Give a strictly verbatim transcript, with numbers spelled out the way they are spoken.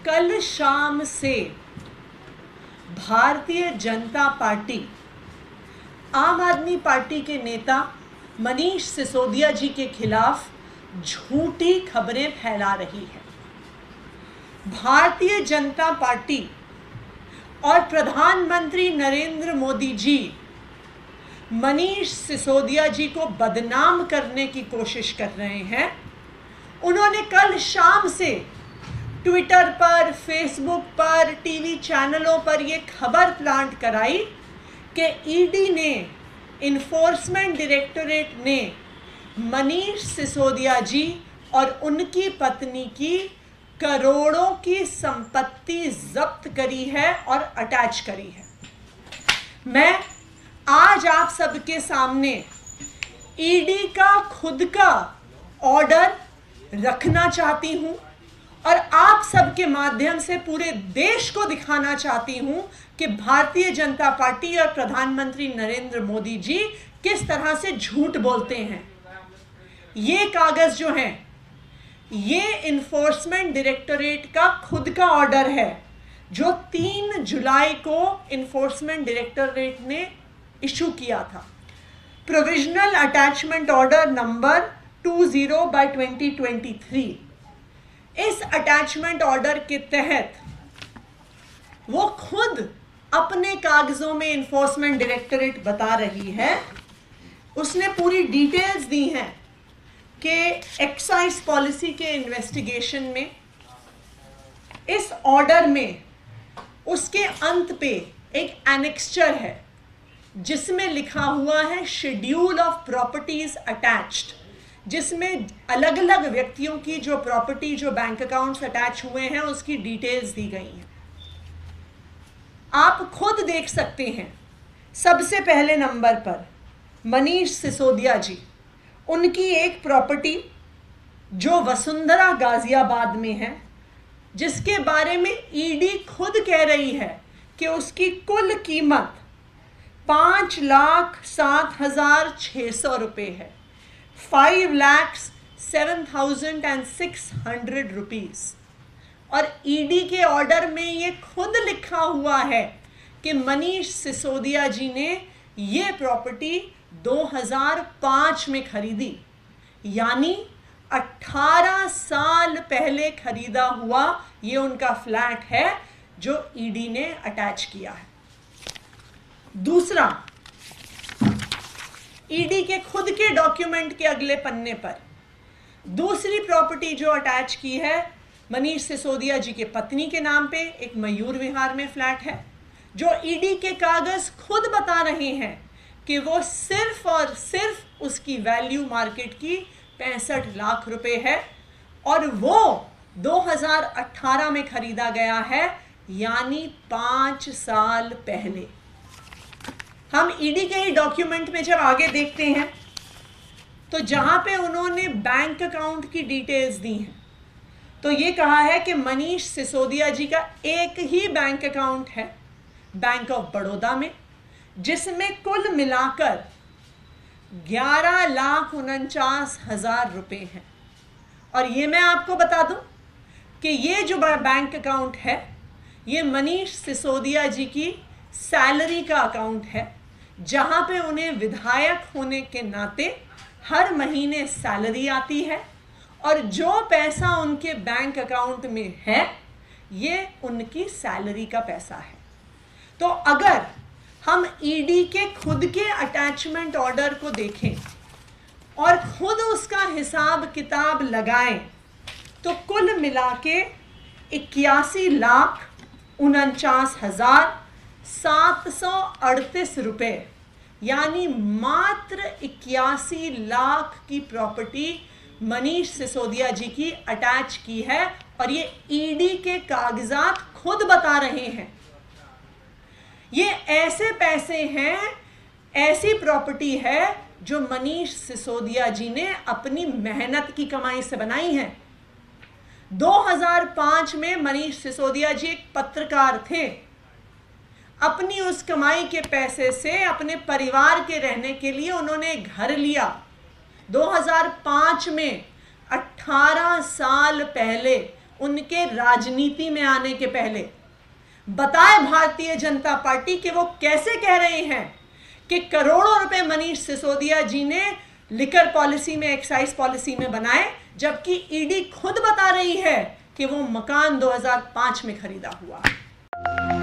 कल शाम से भारतीय जनता पार्टी आम आदमी पार्टी के नेता मनीष सिसोदिया जी के खिलाफ झूठी खबरें फैला रही है। भारतीय जनता पार्टी और प्रधानमंत्री नरेंद्र मोदी जी मनीष सिसोदिया जी को बदनाम करने की कोशिश कर रहे हैं। उन्होंने कल शाम से ट्विटर पर, फेसबुक पर, टीवी चैनलों पर यह खबर प्लांट कराई कि ईडी ने, इन्फोर्समेंट डायरेक्टरेट ने मनीष सिसोदिया जी और उनकी पत्नी की करोड़ों की संपत्ति जब्त करी है और अटैच करी है। मैं आज आप सबके सामने ईडी का खुद का ऑर्डर रखना चाहती हूं और आप सबके माध्यम से पूरे देश को दिखाना चाहती हूं कि भारतीय जनता पार्टी और प्रधानमंत्री नरेंद्र मोदी जी किस तरह से झूठ बोलते हैं। ये कागज जो हैं, ये इन्फोर्समेंट डायरेक्टरेट का खुद का ऑर्डर है जो तीन जुलाई को इन्फोर्समेंट डायरेक्टरेट ने इशू किया था। Provisional attachment order number twenty by twenty twenty three. इस अटैचमेंट ऑर्डर के तहत वो खुद अपने कागजों में इन्फोर्समेंट डायरेक्टरेट बता रही है, उसने पूरी डिटेल्स दी हैं कि एक्साइज पॉलिसी के इन्वेस्टिगेशन में इस ऑर्डर में उसके अंत पे एक एनेक्स्चर है जिसमें लिखा हुआ है शेड्यूल ऑफ प्रॉपर्टीज अटैच्ड, जिसमें अलग अलग व्यक्तियों की जो प्रॉपर्टी, जो बैंक अकाउंट्स अटैच हुए हैं उसकी डिटेल्स दी गई हैं। आप खुद देख सकते हैं। सबसे पहले नंबर पर मनीष सिसोदिया जी, उनकी एक प्रॉपर्टी जो वसुंधरा गाजियाबाद में है, जिसके बारे में ईडी खुद कह रही है कि उसकी कुल कीमत पांच लाख सात हजार छह सौ रुपये है, five lakhs seven thousand and six hundred rupees. और ईडी के ऑर्डर में ये खुद लिखा हुआ है कि मनीष सिसोदिया जी ने ये प्रॉपर्टी दो हज़ार पाँच में खरीदी, यानी अठारह साल पहले खरीदा हुआ ये उनका फ्लैट है जो ईडी ने अटैच किया है। दूसरा, ईडी के खुद के डॉक्यूमेंट के अगले पन्ने पर दूसरी प्रॉपर्टी जो अटैच की है मनीष सिसोदिया जी के पत्नी के नाम पे एक मयूर विहार में फ्लैट है, जो ईडी के कागज खुद बता रहे हैं कि वो सिर्फ और सिर्फ उसकी वैल्यू मार्केट की पैंसठ लाख रुपए है और वो दो हज़ार अठारह में खरीदा गया है, यानी पांच साल पहले। हम ईडी के ही डॉक्यूमेंट में जब आगे देखते हैं तो जहां पे उन्होंने बैंक अकाउंट की डिटेल्स दी हैं तो ये कहा है कि मनीष सिसोदिया जी का एक ही बैंक अकाउंट है बैंक ऑफ बड़ौदा में, जिसमें कुल मिलाकर ग्यारह लाख उनचास हजार रुपये हैं। और ये मैं आपको बता दूं कि ये जो बैंक अकाउंट है ये मनीष सिसोदिया जी की सैलरी का अकाउंट है, जहां पे उन्हें विधायक होने के नाते हर महीने सैलरी आती है और जो पैसा उनके बैंक अकाउंट में है ये उनकी सैलरी का पैसा है। तो अगर हम ईडी के खुद के अटैचमेंट ऑर्डर को देखें और खुद उसका हिसाब किताब लगाएं तो कुल मिला के इक्यासी लाख उनचास हजार सात सौ अड़तीस रुपये, यानी मात्र इक्यासी लाख की प्रॉपर्टी मनीष सिसोदिया जी की अटैच की है और ये ईडी के कागजात खुद बता रहे हैं। ये ऐसे पैसे हैं, ऐसी प्रॉपर्टी है जो मनीष सिसोदिया जी ने अपनी मेहनत की कमाई से बनाई है। दो हज़ार पाँच में मनीष सिसोदिया जी एक पत्रकार थे। अपनी उस कमाई के पैसे से अपने परिवार के रहने के लिए उन्होंने घर लिया। दो हज़ार पाँच में अठारह साल पहले उनके राजनीति में आने के पहले बताए भारतीय जनता पार्टी कि वो कैसे कह रहे हैं कि करोड़ों रुपए मनीष सिसोदिया जी ने लिकर पॉलिसी में, एक्साइज पॉलिसी में बनाए, जबकि ईडी खुद बता रही है कि वो मकान दो हज़ार पाँच में खरीदा हुआ।